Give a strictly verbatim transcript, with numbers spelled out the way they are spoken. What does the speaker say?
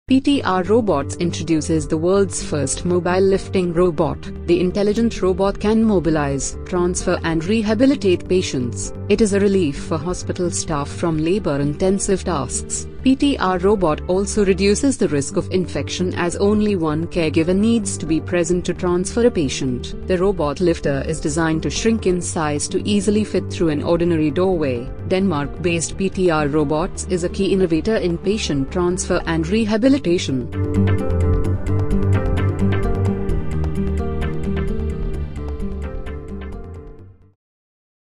P T R Robots introduces the world's first mobile lifting robot. The intelligent robot can mobilize, transfer and rehabilitate patients. It is a relief for hospital staff from labor-intensive tasks. P T R Robot also reduces the risk of infection as only one caregiver needs to be present to transfer a patient. The robot lifter is designed to shrink in size to easily fit through an ordinary doorway. Denmark-based P T R Robots is a key innovator in patient transfer and rehabilitation.